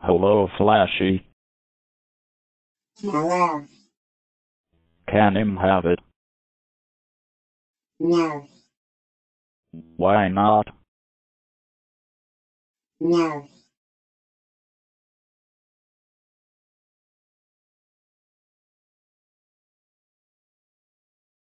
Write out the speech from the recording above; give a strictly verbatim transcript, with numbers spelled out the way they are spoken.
Hello, Flashy. Hello. Can him have it? No. Why not? No.